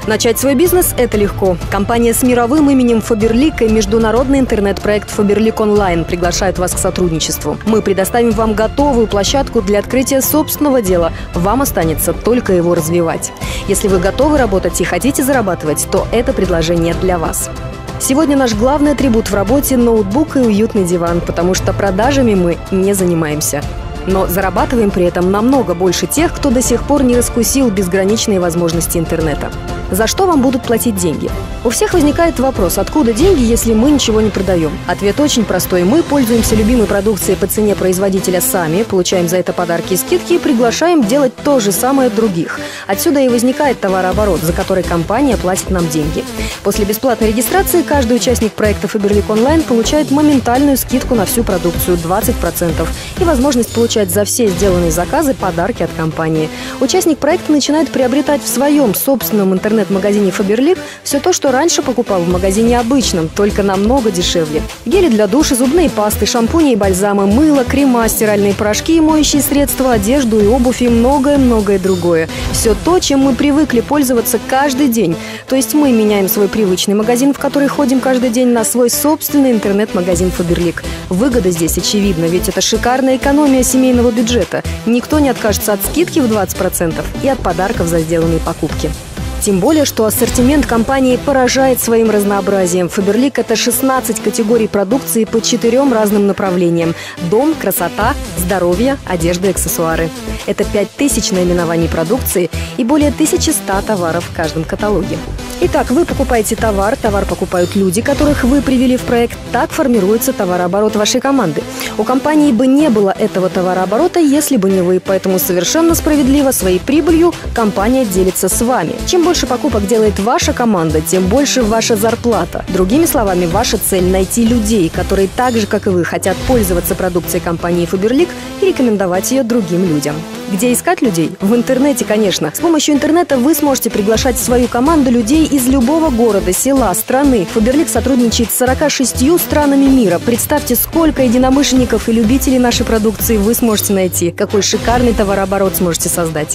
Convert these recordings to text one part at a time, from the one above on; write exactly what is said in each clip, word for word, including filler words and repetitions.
Начать свой бизнес – это легко. Компания с мировым именем Faberlic и международный интернет-проект Faberlic Online приглашают вас к сотрудничеству. Мы предоставим вам готовую площадку для открытия собственного дела. Вам останется только его развивать. Если вы готовы работать и хотите зарабатывать, то это предложение для вас. Сегодня наш главный атрибут в работе – ноутбук и уютный диван, потому что продажами мы не занимаемся. Но зарабатываем при этом намного больше тех, кто до сих пор не раскусил безграничные возможности интернета. За что вам будут платить деньги? У всех возникает вопрос, откуда деньги, если мы ничего не продаем? Ответ очень простой. Мы пользуемся любимой продукцией по цене производителя сами, получаем за это подарки и скидки и приглашаем делать то же самое других. Отсюда и возникает товарооборот, за который компания платит нам деньги. После бесплатной регистрации каждый участник проекта Faberlic Online получает моментальную скидку на всю продукцию двадцать процентов и возможность получать за все сделанные заказы подарки от компании. Участник проекта начинает приобретать в своем собственном интернет-магазине Faberlic все то, что раньше покупал в магазине обычном, только намного дешевле. Гели для душа, зубные пасты, шампуни и бальзамы, мыло, крема, стиральные порошки и моющие средства, одежду и обувь и многое-многое другое. Все то, чем мы привыкли пользоваться каждый день. То есть мы меняем свой привычный магазин, в который ходим каждый день, на свой собственный интернет-магазин Faberlic. Выгода здесь очевидна, ведь это шикарная экономия семейного бюджета. Никто не откажется от скидки в двадцать процентов и от подарков за сделанные покупки. Тем более, что ассортимент компании поражает своим разнообразием. Faberlic – это шестнадцать категорий продукции по четырем разным направлениям – дом, красота, здоровье, одежда и аксессуары. Это пять тысяч наименований продукции и более тысячи ста товаров в каждом каталоге. Итак, вы покупаете товар, товар покупают люди, которых вы привели в проект. Так формируется товарооборот вашей команды. У компании бы не было этого товарооборота, если бы не вы, поэтому совершенно справедливо своей прибылью компания делится с вами. Чем больше покупок делает ваша команда, тем больше ваша зарплата. Другими словами, ваша цель – найти людей, которые так же, как и вы, хотят пользоваться продукцией компании Faberlic и рекомендовать ее другим людям. Где искать людей? В интернете, конечно. С помощью интернета вы сможете приглашать в свою команду людей из любого города, села, страны. Faberlic сотрудничает с сорока шестью странами мира. Представьте, сколько единомышленников и любителей нашей продукции вы сможете найти. Какой шикарный товарооборот сможете создать.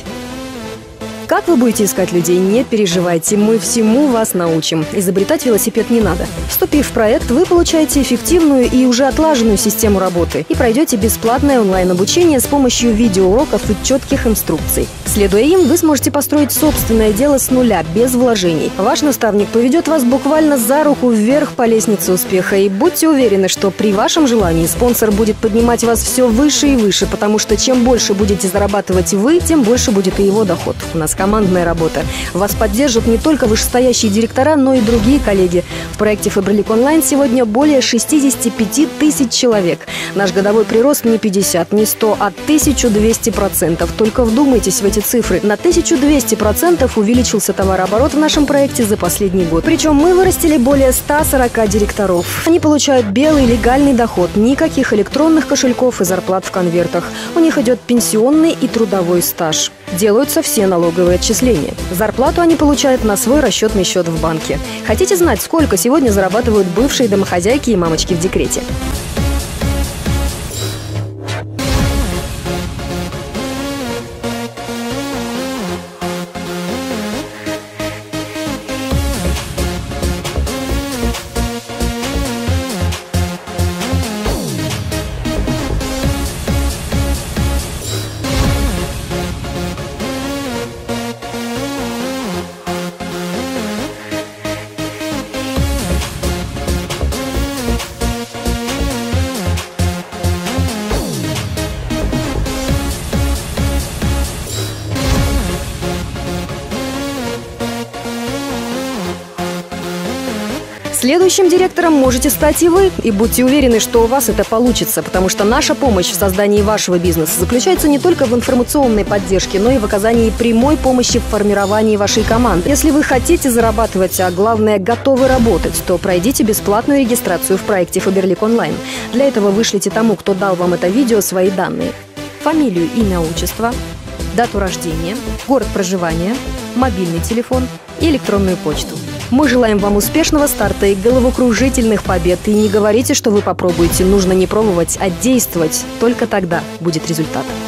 Как вы будете искать людей, не переживайте, мы всему вас научим. Изобретать велосипед не надо. Вступив в проект, вы получаете эффективную и уже отлаженную систему работы и пройдете бесплатное онлайн-обучение с помощью видеоуроков и четких инструкций. Следуя им, вы сможете построить собственное дело с нуля, без вложений. Ваш наставник поведет вас буквально за руку вверх по лестнице успеха. И будьте уверены, что при вашем желании спонсор будет поднимать вас все выше и выше, потому что чем больше будете зарабатывать вы, тем больше будет и его доход. У нас командная работа. Вас поддержат не только вышестоящие директора, но и другие коллеги. В проекте Faberlic Online сегодня более шестидесяти пяти тысяч человек. Наш годовой прирост не пятьдесят, не сто, а тысяча двести процентов. Только вдумайтесь в эти цифры. На тысячу двести процентов увеличился товарооборот в нашем проекте за последний год. Причем мы вырастили более ста сорока директоров. Они получают белый легальный доход, никаких электронных кошельков и зарплат в конвертах. У них идет пенсионный и трудовой стаж. Делаются все налоговые отчисления. Зарплату они получают на свой расчетный счет в банке. Хотите знать, сколько сегодня зарабатывают бывшие домохозяйки и мамочки в декрете? Следующим директором можете стать и вы. И будьте уверены, что у вас это получится, потому что наша помощь в создании вашего бизнеса заключается не только в информационной поддержке, но и в оказании прямой помощи в формировании вашей команды. Если вы хотите зарабатывать, а главное готовы работать, то пройдите бесплатную регистрацию в проекте Faberlic Online. Для этого вышлите тому, кто дал вам это видео, свои данные. Фамилию, имя, отчество, дату рождения, город проживания, мобильный телефон и электронную почту. Мы желаем вам успешного старта и головокружительных побед. И не говорите, что вы попробуете. Нужно не пробовать, а действовать. Только тогда будет результат.